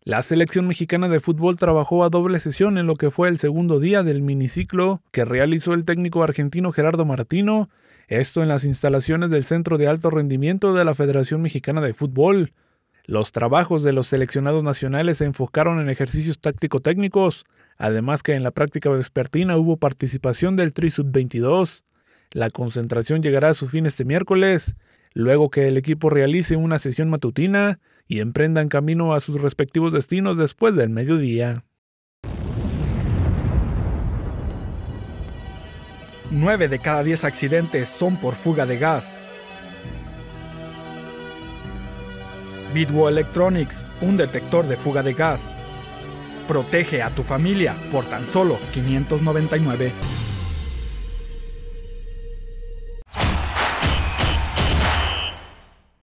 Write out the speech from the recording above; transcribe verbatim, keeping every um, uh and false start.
La selección mexicana de fútbol trabajó a doble sesión en lo que fue el segundo día del miniciclo que realizó el técnico argentino Gerardo Martino, esto en las instalaciones del Centro de Alto Rendimiento de la Federación Mexicana de Fútbol. Los trabajos de los seleccionados nacionales se enfocaron en ejercicios táctico-técnicos, además que en la práctica vespertina hubo participación del Tri sub veintidós. La concentración llegará a su fin este miércoles, luego que el equipo realice una sesión matutina y emprendan camino a sus respectivos destinos después del mediodía. nueve de cada diez accidentes son por fuga de gas. Bitwo Electronics, un detector de fuga de gas. Protege a tu familia por tan solo quinientos noventa y nueve.